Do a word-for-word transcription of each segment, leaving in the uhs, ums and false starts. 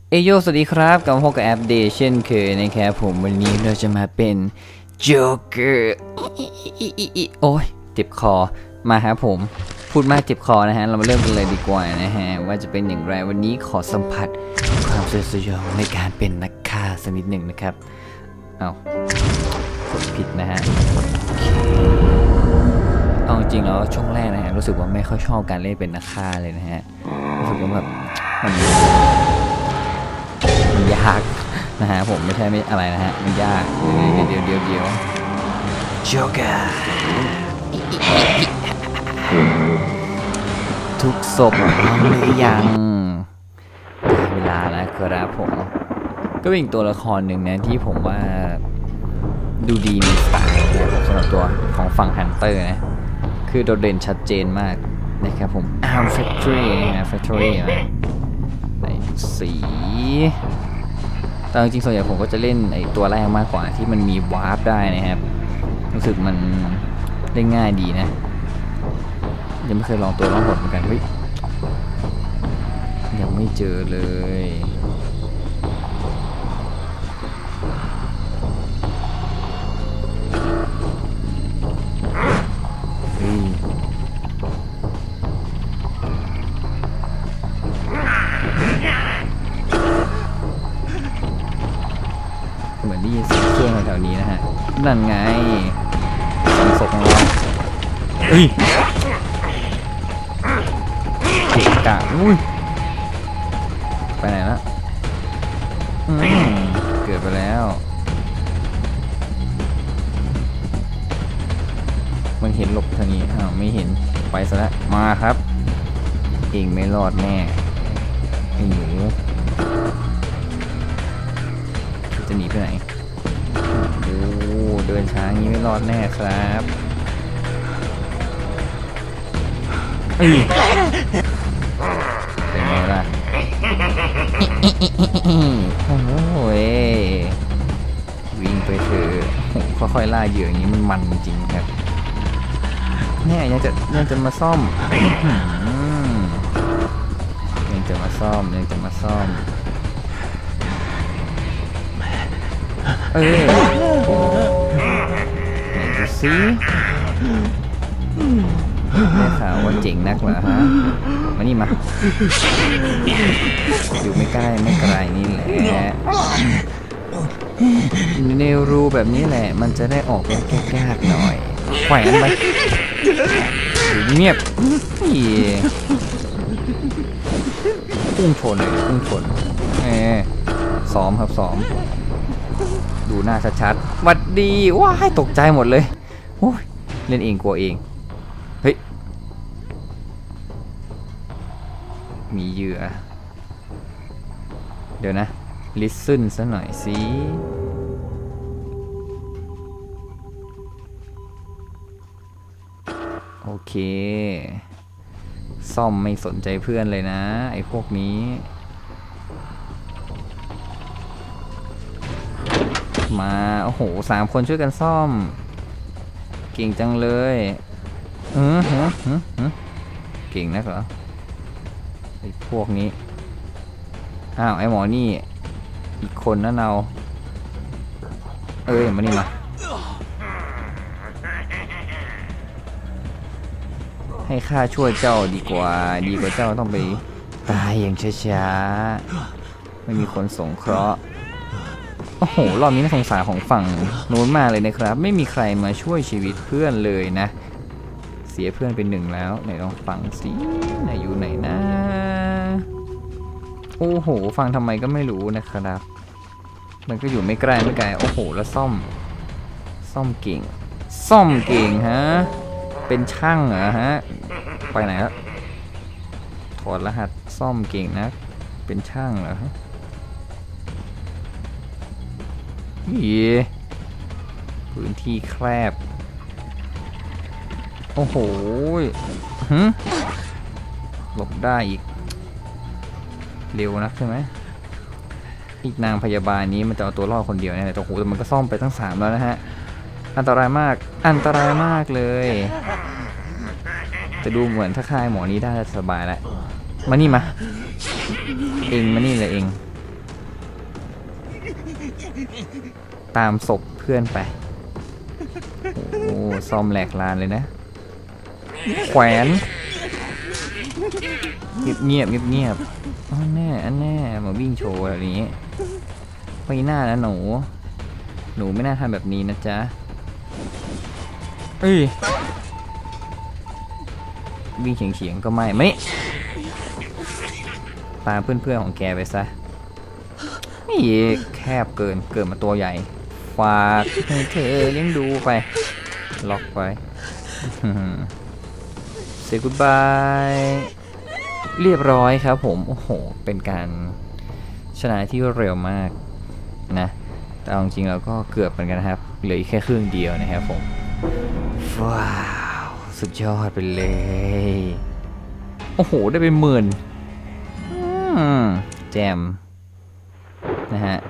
เอโยสวัสดีครับกลับมาพบกับแอปเดทเช่นเคยนะครับผมวันนี้เราจะมาเป็นโจ๊กเกอร์โอ้ยเจ็บคอมาครับผมพูดมากเจ็บคอนะฮะเรามาเริ่มกันเลยดีกว่านะฮะว่าจะเป็นอย่างไรวันนี้ขอสัมผัสความสยองในการเป็นนักฆ่าสักนิดหนึ่งนะครับเอากดผิดนะฮะเอาจริงแล้วช่วงแรกนะฮะรู้สึกว่าไม่ค่อยชอบการเล่นเป็นนักฆ่าเลยนะฮะรู้สึกว่าแบบมันมันยากนะฮะผมไม่ใช่ไม่อะไรนะฮะมันยากเดี๋ยวเดี๋ยวเดี๋ยวโจ๊กเกอร์ทุกศพพร้อมหรือยังเวลาแล้วครับผมก็เป็นอีกตัวละครหนึ่งนะที่ผมว่าดูดีมีสไตล์สำหรับตัวของฝั่งฮันเตอร์นะคือโดดเด่นชัดเจนมากนะครับผมอาร์มแฟคทอรี่นะฮะแฟคทอรี่นะในสีแต่จริงๆส่วนใหญ่ผมก็จะเล่นไอตัวแรกมากกว่าที่มันมีวาร์ปได้นะครับรู้สึกมันเล่นง่ายดีนะยังไม่เคยลองตัวล่องหนเหมือนกันเฮ้ยยังไม่เจอเลยเหมือนได้ยินเสียงเครื่องแถวนี้นะฮะนั่นไงสองศพของเราเฮ้ยเก่งกะอุ้ยไปไหนละอืมเกิดไปแล้วมันเห็นหลบทางนี้อ้าวไม่เห็นไปซะแล้วมาครับเองไม่รอดแน่ไอ้หนูจะหนีไปไหนโอ้เดินช้างี้ไม่รอดแน่ครับเอ้ยเป็นไงล่ะโอ้ยวิ่งไปเถอะค่อยๆล่าเหยื่ออย่างนี้มันมันจริงครับเนี่ยยังจะยังจะมาซ่อมยังจะมาซ่อมยังจะมาซ่อมเออไหนดูสิได้ข่าวว่าเจ๋งนักเหรอฮะมานี่มาอยู่ไม่ใกล้ไม่ไกลนี่แหละในรูแบบนี้แหละมันจะได้ออกเป็นยากๆหน่อยแขวนไปเงียบพุ่งชนเลยพุ่งชนเออซ้อมครับซ้อมดูหน้าชัดๆหวัดดีว้ายตกใจหมดเลยโอ้ยเล่นเองกลัวเองเฮ้ยมีเหยื่อเดี๋ยวนะลิสซึนซะหน่อยสิโอเคซ่อมไม่สนใจเพื่อนเลยนะไอ้พวกนี้มาโอ้โหสามคนช่วยกันซ่อมเก่งจังเลยเออฮะฮะฮะเก่งนักเหรอไอ้พวกนี้อ้าวไอ้หมอนี่อีกคนนะเราเอ้ยมานี่มาให้ข้าช่วยเจ้าดีกว่าดีกว่าเจ้าต้องไปตายอย่างช้าๆไม่มีคนสงเคราะห์โอ้โหรอบนี้น่าสงสารของฝั่งโน้นมากเลยนะครับไม่มีใครมาช่วยชีวิตเพื่อนเลยนะเสียเพื่อนเป็นหนึ่งแล้วไหนลองฟังสิไหนอยู่ไหนนะโอ้โหฟังทำไมก็ไม่รู้นะครับมันก็อยู่ไม่ใกล้ไม่ไกลโอ้โหแล้วซ่อมซ่อมเก่งซ่อมเก่งฮะเป็นช่างเหรอฮะไปไหนแล้วถอดรหัสซ่อมเก่งนะเป็นช่างเหรอฮะนี่พื้นที่แคบโอ้โหฮึหลบได้อีกเร็วนักใช่ไหมอีกนางพยาบาลนี้มันจะเอาตัวรอดคนเดียวเนี่ยแต่โอ้โหแต่มันก็ซ่อมไปตั้งสามแล้วนะฮะอันตรายมากอันตรายมากเลยจะดูเหมือนถ้าคายหมอนี้ได้สบายแล้วมานี่มาเองมานี่เลยเองตามศพเพื่อนไปโอ้ซ่อมแหลกลานเลยนะแขวนเงียบเงียบเงียบเงียบอันแน่อันแน่มาวิ่งโชว์แบบนี้ไปหน้านะหนูหนูไม่น่าทำแบบนี้นะจ๊ะเอ้ยวิ่งเฉียงเฉียงก็ไม่ไม่ตามเพื่อนๆของแกไปซะนี่แคบเกินเกิดมาตัวใหญ่ฝากให้เธอเลี้ยงดูไปล็อกไปเซ y goodbye เรียบร้อยครับผมโอ้โหเป็นการชนะที่เร็วมากนะแต่จริงๆเราก็เกือบเหมือนกันนะครับเหลืออีกแค่ครึ่งเดียวนะครับผมว้าวสุดยอดไปเลยโอ้โหได้เป็นหมื่นแจมนะฮะ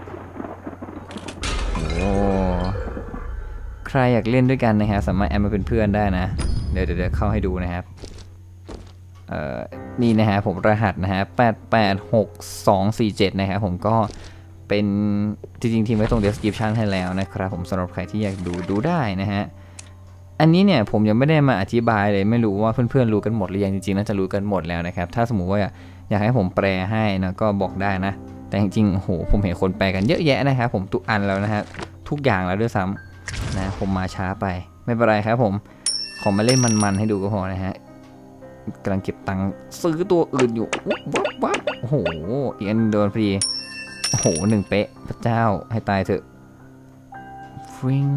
โอ้ใครอยากเล่นด้วยกันนะฮะสามารถแอดมาเป็นเพื่อนได้นะเดี๋ยวเดี๋ยวเข้าให้ดูนะครับเอ่อนี่นะฮะผมรหัสนะฮะแปดแปดหกสองสี่เจ็ดนะครับผมก็เป็นจริงๆทีมไว้ตรง description ให้แล้วนะครับผมสำหรับใครที่อยากดูดูได้นะฮะอันนี้เนี่ยผมยังไม่ได้มาอธิบายเลยไม่รู้ว่าเพื่อนๆรู้กันหมดหรือยังจริงๆน่าจะรู้กันหมดแล้วนะครับถ้าสมมุติว่าอยากให้ผมแปลให้นะก็บอกได้นะแต่จริงๆโอ้โหผมเห็นคนแปลกันเยอะแยะนะครับผมทุกอันแล้วนะฮะทุกอย่างแล้วด้วยซ้ำนะผมมาช้าไปไม่เป็นไรครับผมขอมาเล่นมันๆให้ดูก็พอนะฮะกำลังเก็บตังค์ซื้อตัวอื่นอยู่วับวับวับโอ้โหอีกอันโดนพอดีโอ้โหหนึ่งเป๊ะพระเจ้าให้ตายเถอะฟิง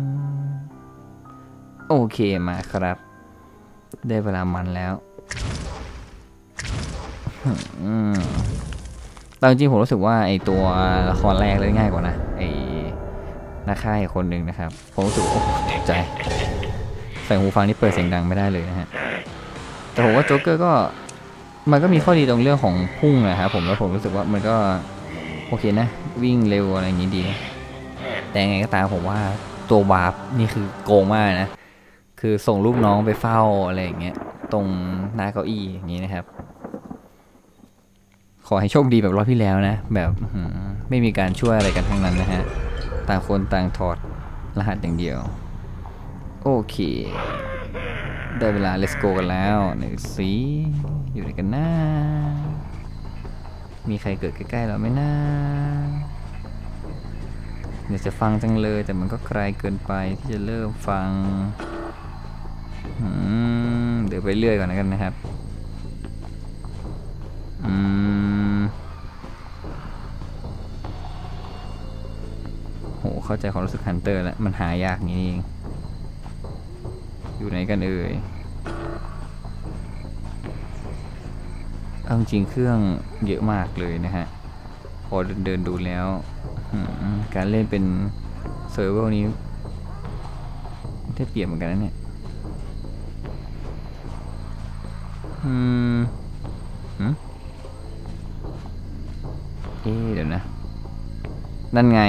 โอเคมาครับได้เวลามันแล้วตอนจริงผมรู้สึกว่าไอตัวละครแรกเลยง่ายกว่านะไอนักฆ่าอีกคนหนึ่งนะครับผมรู้สึกโอ้ตกใจใส่หูฟังนี่เปิดเสียงดังไม่ได้เลยนะฮะแต่ผมว่าโจ๊กเกอร์ก็มันก็มีข้อดีตรงเรื่องของพุ่งนะครับผมแล้วผมรู้สึกว่ามันก็โอเคนะวิ่งเร็วอะไรอย่างนี้ดีแต่ไงก็ตามผมว่าตัววาร์ปนี่คือโกงมากนะคือส่งลูกน้องไปเฝ้าอะไรอย่างเงี้ยตรงหน้าเก้าอี้อย่างนี้นะครับขอให้โชคดีแบบรอบที่แล้วนะแบบไม่มีการช่วยอะไรกันทั้งนั้นนะฮะต่างคนต่างถอดรหัสอย่างเดียวโอเคได้เวลา let's go กันแล้วหนึ่งสีอยู่ไหนกันนะมีใครเกิดใกล้ๆเราไหมนะอยากจะฟังจังเลยแต่มันก็ไกลเกินไปที่จะเริ่มฟังเดี๋ยวไปเรื่อยก่อนนะกันนะครับอืมโหเข้าใจความรู้สึกฮันเตอร์แล้วมันหายากนี่เองอยู่ไหนกันเอ่ยเอาจริงเครื่องเยอะมากเลยนะฮะพอเดินดูแล้วการเล่นเป็นเซิร์ฟเวอร์นี้ได้เปรียบเหมือนกันนะเนี่ยอืมเอ๊ะเดี๋ยวนะนั่นไง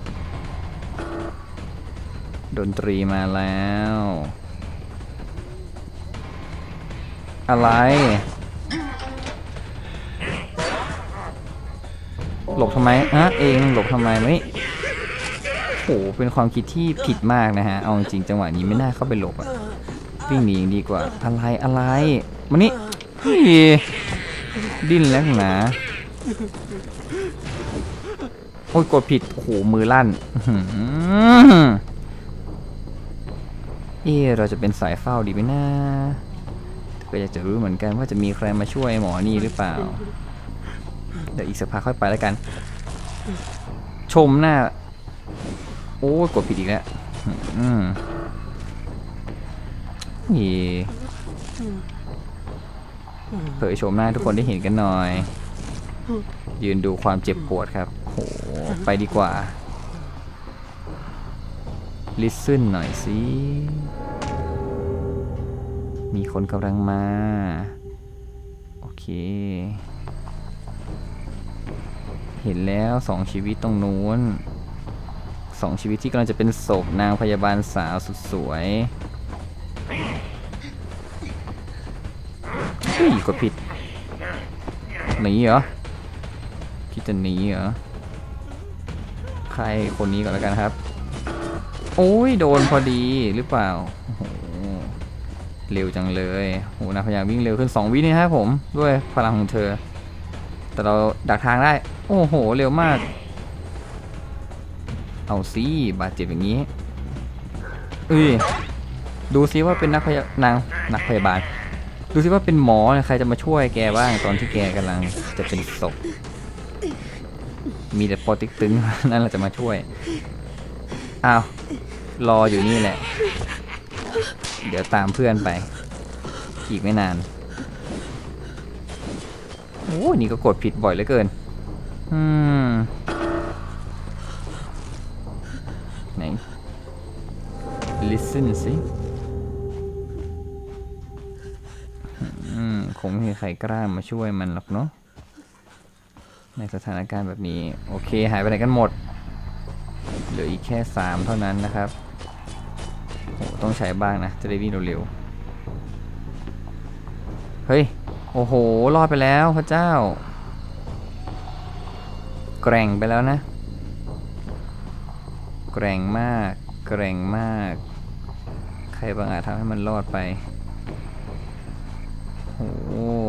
ดนตรีมาแล้วอะไรหลบทำไมอ่ะเองหลบทำไมไม่โหเป็นความคิดที่ผิดมากนะฮะเอาจริงจังหวะนี้ไม่น่าเข้าไปหลบอ่ะวิ่งหนีดีกว่าอะไรอะไรมานี่ดิ้นแล้วนะโอ้ยกดผิดโอ้โหมือลั่นเออเราจะเป็นสายเฝ้าดีไหมนะก็อยากจะรู้เหมือนกันว่าจะมีใครมาช่วยหมอนี่หรือเปล่าเดี๋ยวอีกสักพักค่อยไปแล้วกันชมหน้าโอ้กดผิดอีกแล้วอืมนี่เผยชมหน้าทุกคนได้เห็นกันหน่อยยืนดูความเจ็บปวดครับโหไปดีกว่าลิสซึนหน่อยสิมีคนกำลังมาโอเคเห็นแล้วสองชีวิตตรงนู้นสองชีวิตที่กำลังจะเป็นศพนางพยาบาลสาวสุดสวยเฮ้ยกดผิดหนีเหรอคิดจะหนีเหรอขรคนนี้ก่อนแล้วกันครับโอ้ยโดนพอดีหรือเปล่าโอ้โหเร็วจังเลยโหนักพยายามวิ่งเร็วขึ้นสองวินี่ครับผมด้วยพลังของเธอแต่เราดักทางได้โอ้โหเร็วมากเอาสิบาดเจ็บอย่างนี้เอ้ยดูซิว่าเป็นนักพยานางนักพยาบาลดูซิว่าเป็นหมอใครจะมาช่วยแกบ้างตอนที่แกกำลังจะเป็นศพมีแต่ปอติ๊กตึงนั่นเราจะมาช่วยอ้าวรออยู่นี่แหละเดี๋ยวตามเพื่อนไปอีกไม่นานโอ้นี่ก็กดผิดบ่อยเหลือเกินอืมไหน listen สิอืมคงไม่มีใครกล้ามาช่วยมันหรอกเนาะในสถานการณ์แบบนี้โอเคหายไปไหนกันหมดเหลืออีกแค่สามเท่านั้นนะครับโอ้ต้องใช้บ้างนะจะได้วิ่งเร็วๆเฮ้ยโอ้โหรอดไปแล้วพระเจ้าแกร่งไปแล้วนะแกร่งมากแกร่งมากใครบางอาจทำให้มันรอดไปโอ้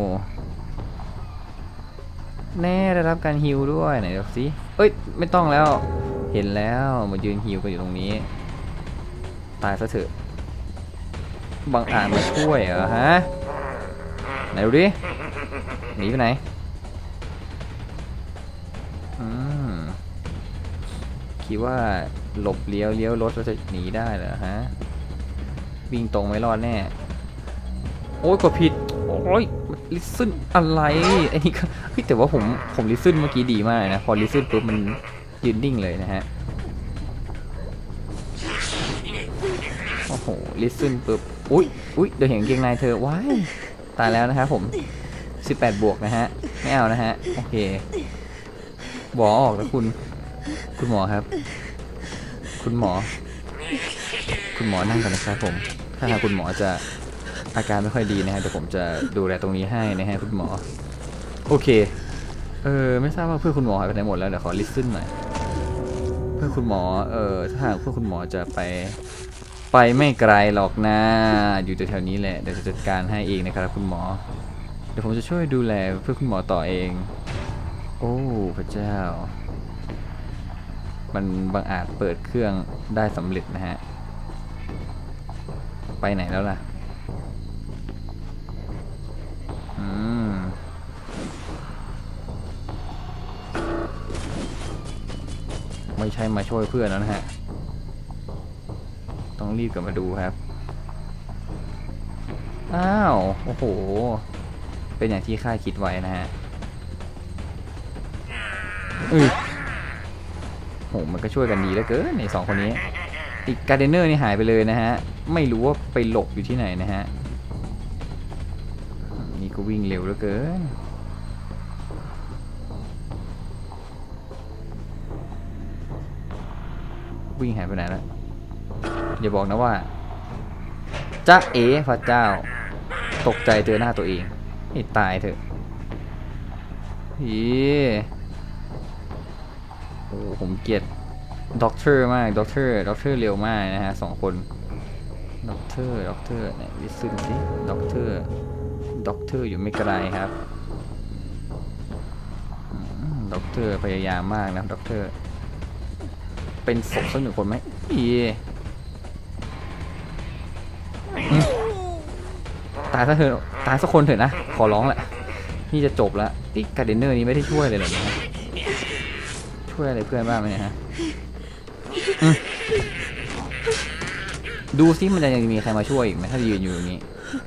แน่ได้รับการฮิวด้วยไหนดูสิเอ้ยไม่ต้องแล้วเห็นแล้วมายืนฮิวกันอยู่ตรงนี้ตายซะเถอะบางอาจมาช่วยเหรอฮะไหนดูดิหนีไปไหนอืมคิดว่าหลบเลี้ยวเลี้ยวรถเราจะหนีได้เหรอฮะวิ่งตรงไม่รอดแน่โอ้ยกดผิดโอ้ยลิซึนอะไรไอ้นี่ก็แต่ว่าผมผมลิซึนเมื่อกี้ดีมากนะพอลิซึนปุ๊บมันยืนนิ่งเลยนะฮะโอ้โหลิซึนปุ๊บอุ้ยอุ้ยเดี๋ยวเห็นเกงในเธอว้ายตายแล้วนะครับผมสิบแปดบวกนะฮะไม่เอานะฮะโอเคบอกออกแล้วคุณคุณหมอครับคุณหมอคุณหมอนั่งกันนะครับผมถ้าหากคุณหมอจะอาการไม่ค่อยดีนะฮะเดี๋ยวผมจะดูแลตรงนี้ให้นะฮะคุณหมอโอเคเออไม่ทราบว่าเพื่อนคุณหมอหายไปไหนหมดแล้วเดี๋ยวขอลิสต์หน่อยเพื่อนคุณหมอเออถ้าหากเพื่อนคุณหมอจะไปไปไม่ไกลหรอกนะอยู่แถวๆนี้แหละเดี๋ยวจะจัดการให้เองนะครับคุณหมอเดี๋ยวผมจะช่วยดูแลเพื่อนคุณหมอต่อเองโอ้พระเจ้ามันบังอาจเปิดเครื่องได้สำเร็จนะฮะไปไหนแล้วล่ะอืมไม่ใช่มาช่วยเพื่อนแล้วนะฮะต้องรีบกลับมาดูครับอ้าวโอ้โหเป็นอย่างที่คาดคิดไว้นะฮะอือโหมันก็ช่วยกันดีเหลือเกินในสองคนนี้อีกการเดนเนอร์นี่หายไปเลยนะฮะไม่รู้ว่าไปหลบอยู่ที่ไหนนะฮะนี่ก็วิ่งเร็วเหลือเกินวิ่งหายไปไหนแล้วอย่าบอกนะว่าจ๊ะเอ๋พระเจ้าตกใจเจอหน้าตัวเองให้ตายเถอะฮีโอ้ผมเกลียดด็อกเตอร์มากด็อกเตอร์ด็อกเตอร์เร็วมากนะฮะสองคนด็อกเตอร์ด็อกเตอร์ไหนวิซึนสิด็อกเตอร์ด็อกเตอร์อยู่ไม่ไกลครับด็อกเตอร์พยายามมากนะด็อกเตอร์เป็นศพสักหนึ่งคนไหมอีตายซะเถอะตายสักคนเถอะนะขอร้องแหละนี่จะจบแล้วนี่การ์เดนเนอร์นี้ไม่ได้ช่วยเลยเหรอนะช่วยอะไรเพื่อนบ้างไหมเนี่ยฮะดูซิมันจะยังมีใครมาช่วยอีกไหมถ้ายืนอยู่อย่างนี้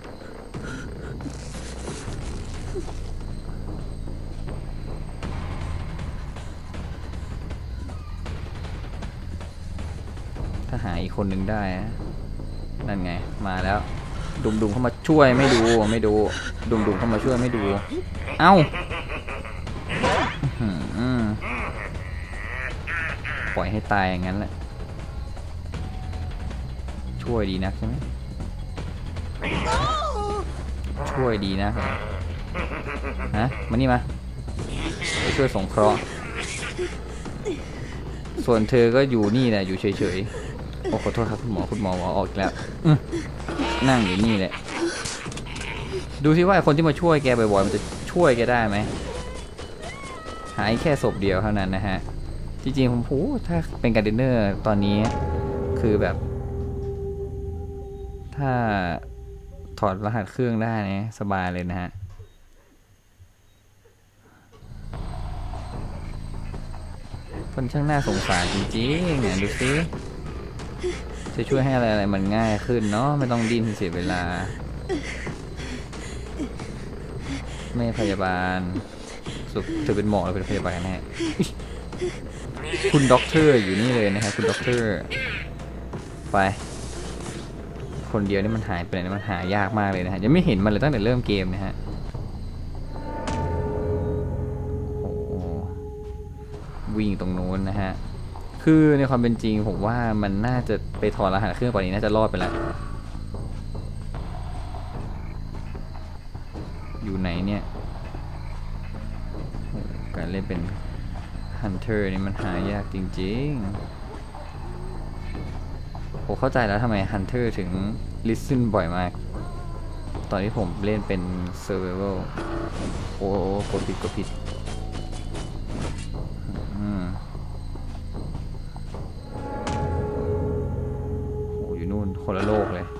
ถ้าหาอีกคนหนึ่งได้นั่นไงมาแล้วดุมดุมเข้ามาช่วยไม่ดูไม่ดูดุมดุมเข้ามาช่วยไม่ดูเอ้าปล่อยให้ตายอย่างนั้นแหละช่วยดีนักใช่ไหมช่วยดีนะฮะมานี่มาไปช่วยสงเคราะห์ส่วนเธอก็อยู่นี่แหละอยู่เฉยๆโอ้ขอโทษครับคุณหมอคุณหมอหมอออกแล้วนั่งอยู่นี่แหละดูสิว่าคนที่มาช่วยแกบ่อยๆมันจะช่วยแกได้ไหมหายแค่ศพเดียวเท่านั้นนะฮะจริงๆผมพูดถ้าเป็นการ์เดนเนอร์ตอนนี้คือแบบถ้าถอดรหัสเครื่องได้เนี่ยสบายเลยนะฮะคนช่างน่าสงสารจริงๆเนี่ยดูสิจะช่วยให้อะไรอะไรมันง่ายขึ้นเนาะไม่ต้องดิ้นเสียเวลาไม่พยาบาลสุดเธอเป็นหมอหรือเป็นพยาบาลแน่คุณด็อกเตอร์อยู่นี่เลยนะครับคุณด็อกเตอร์ไปคนเดียวนี่มันหายไปไหนมันหายากมากเลยนะฮะยังไม่เห็นมันเลยตั้งแต่เริ่มเกมนะฮะโอ้วิ่งตรงนู้นนะฮะคือในความเป็นจริงผมว่ามันน่าจะไปถอดรหัสเครื่องป่านนี้น่าจะรอดไปแล้วอยู่ไหนเนี่ยการเล่นเป็นฮันเตอร์นี่มันหายากจริงๆผมเข้าใจแล้วทำไมฮันเตอร์ถึงลิสซึนบ่อยมากตอนที่ผมเล่นเป็นเซอร์ไวเวลโอ้กดผิดกดผิดอืมโอ้อยู่นู่นคนละโลกเลย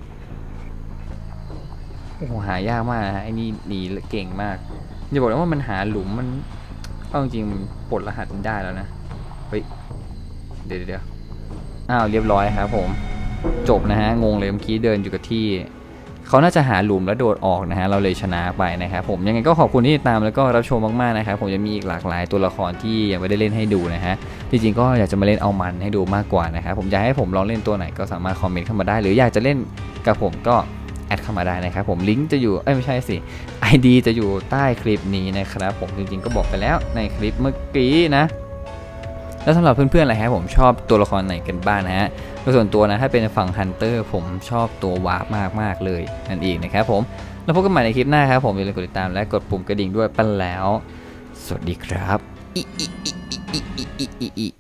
โอ้โหหายากมากฮะไอ้นี่หนีเก่งมากอย่าบอกนะว่ามันหาหลุมมันเอาจริงปลดรหัสได้แล้วนะเฮ้ยเดี๋ยวเดี๋ยวอ้าวเรียบร้อยครับผมจบนะฮะงงเลยเมื่อกี้เดินอยู่กับที่เขาน่าจะหาหลุมแล้วโดดออกนะฮะเราเลยชนะไปนะครับผมยังไงก็ขอบคุณที่ติดตามแล้วก็รับชมมากๆนะครับผมจะมีอีกหลากหลายตัวละครที่ยังไม่ได้เล่นให้ดูนะฮะจริงๆก็อยากจะมาเล่นเอามันให้ดูมากกว่านะครับผมอยากให้ผมลองเล่นตัวไหนก็สามารถคอมเมนต์เข้ามาได้หรืออยากจะเล่นกับผมก็แอดเข้ามาได้นะครับผมลิงก์จะอยู่เอ้ยไม่ใช่สิ ไอ ดี จะอยู่ใต้คลิปนี้นะครับผมจริงๆก็บอกไปแล้วในคลิปเมื่อกี้นะแล้วสำหรับเพื่อนๆอะไรครับผมชอบตัวละครไหนกันบ้างนะฮะโดยส่วนตัวนะถ้าเป็นฝั่งฮันเตอร์ผมชอบตัววาร์ปมากๆเลยนั่นเองนะครับผมแล้วพบกันใหม่ในคลิปหน้าครับผมอย่าลืมกดติดตามและกดปุ่มกระดิ่งด้วยไปแล้วสวัสดีครับ